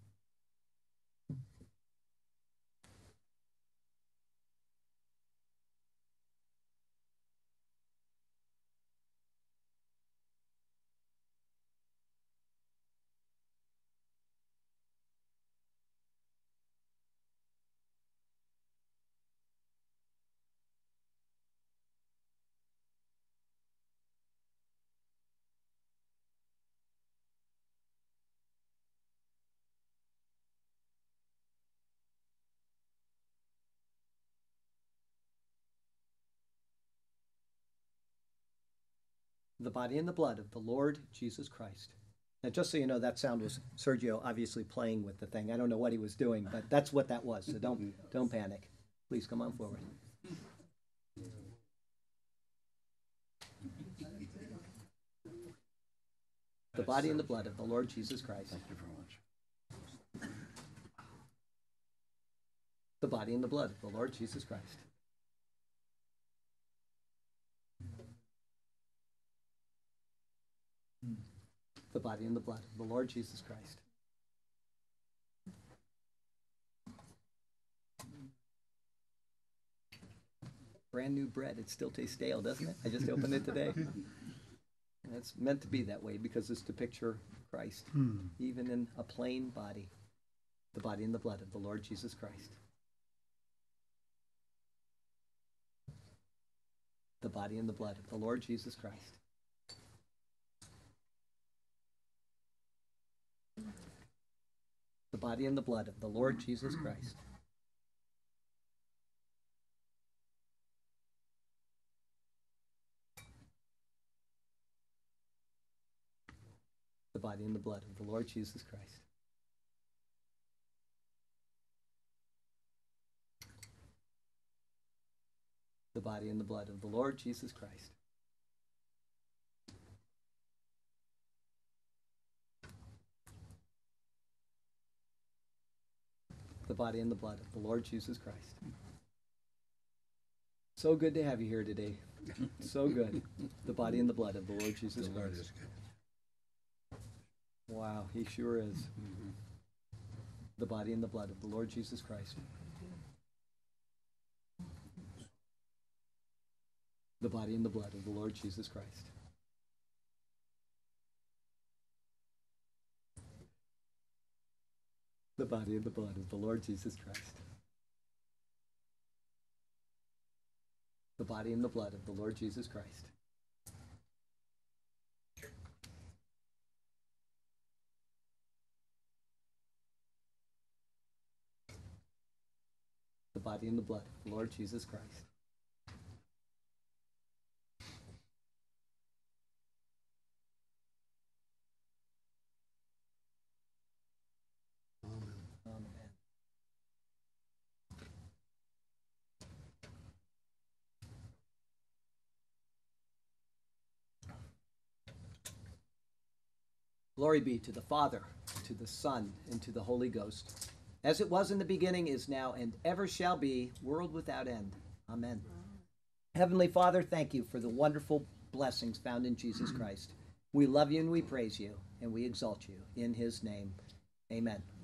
the body and the blood of the Lord Jesus Christ. Now, just so you know, that sound was Sergio obviously playing with the thing. I don't know what he was doing, but that's what that was. So don't panic. Please come on forward. The body and the blood of the Lord Jesus Christ. Thank you very much. The body and the blood of the Lord Jesus Christ. The body and the blood of the Lord Jesus Christ. Brand new bread. It still tastes stale, doesn't it? I just opened it today. And it's meant to be that way because it's to picture Christ, even in a plain body. The body and the blood of the Lord Jesus Christ. The body and the blood of the Lord Jesus Christ. The body and the blood of the Lord Jesus Christ. The body and the blood of the Lord Jesus Christ. The body and the blood of the Lord Jesus Christ. The body and the blood of the Lord Jesus Christ. So good to have you here today. So good. The body and the blood of the Lord Jesus Christ. Wow, he sure is. The body and the blood of the Lord Jesus Christ. The body and the blood of the Lord Jesus Christ. The body and the blood of the Lord Jesus Christ. The body and the blood of the Lord Jesus Christ. The body and the blood of the Lord Jesus Christ. Amen. Glory be to the Father, to the Son, and to the Holy Ghost, as it was in the beginning, is now, and ever shall be, world without end. Amen. Heavenly Father, thank you for the wonderful blessings found in Jesus Christ. We love you and we praise you, and we exalt you. In his name, amen.